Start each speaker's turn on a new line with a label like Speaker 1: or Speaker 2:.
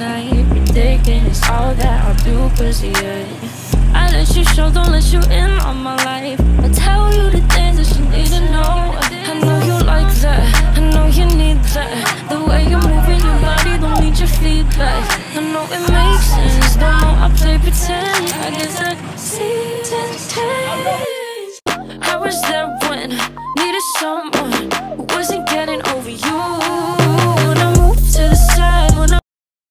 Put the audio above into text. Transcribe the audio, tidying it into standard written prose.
Speaker 1: night. Ridiculous, all that I do, cause of you. I let you show, don't let you in on my life. I tell you the things that you need to know. I know you like that, I know you need that.